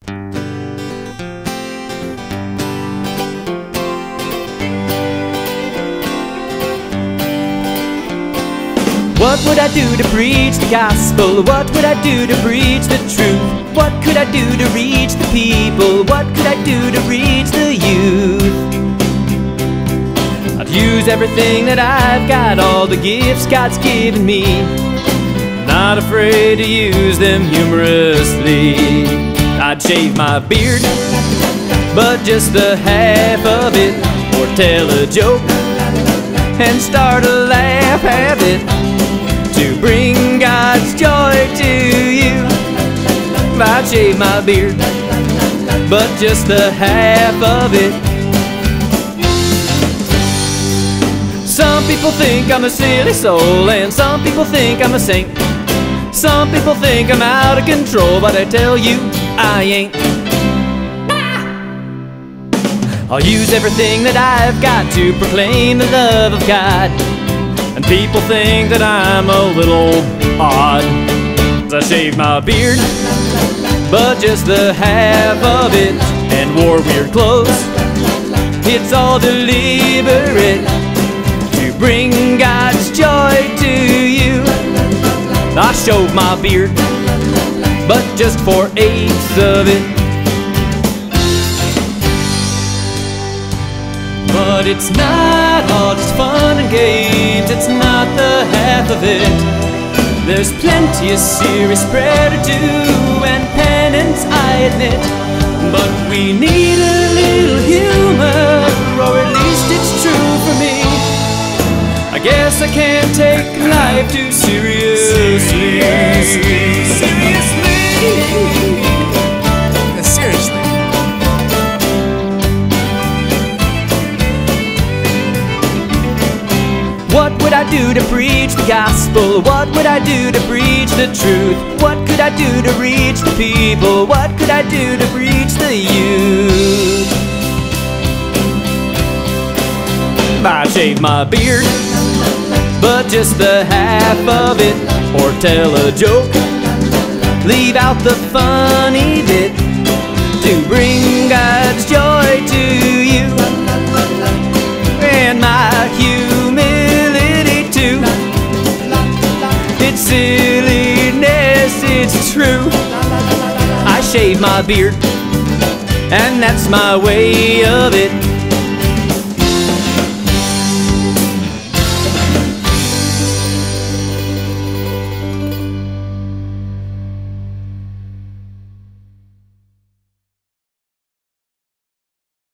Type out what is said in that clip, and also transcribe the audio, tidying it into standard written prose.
What would I do to preach the gospel? What would I do to preach the truth? What could I do to reach the people? What could I do to reach the youth? I'd use everything that I've got, all the gifts God's given me. Not afraid to use them humorously. I'd shave my beard, but just the half of it, or tell a joke and start a laugh habit to bring God's joy to you. I'd shave my beard, but just the half of it. Some people think I'm a silly soul, and some people think I'm a saint. Some people think I'm out of control, but I tell you, I ain't. I'll use everything that I've got to proclaim the love of God. And people think that I'm a little odd. I shaved my beard, but just the half of it, and wore weird clothes. It's all deliberate to bring God's joy to you. I shaved my beard, but just 4/8 of it. But it's not all just fun and games, it's not the half of it. There's plenty of serious prayer to do, and penance, I admit. But we need a little humor, or at least it's true for me. I guess I can't take life too seriously. Seriously. What would I do to preach the gospel? What would I do to preach the truth? What could I do to reach the people? What could I do to reach the youth? I'd shave my beard, but just the half of it, or tell a joke. Leave out the funny bit to bring God's joy to you. And my humility too. It's silliness, it's true. I shave my beard, and that's my way of it.